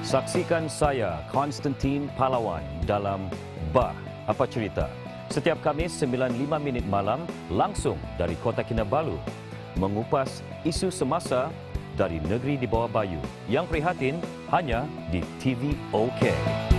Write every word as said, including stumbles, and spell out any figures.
Saksikan saya, Konstantin Pahlawan dalam Bah, Apa Cerita? Setiap Khamis sembilan lima minit malam langsung dari Kota Kinabalu, mengupas isu semasa dari negeri di bawah bayu. Yang prihatin hanya di T V OK.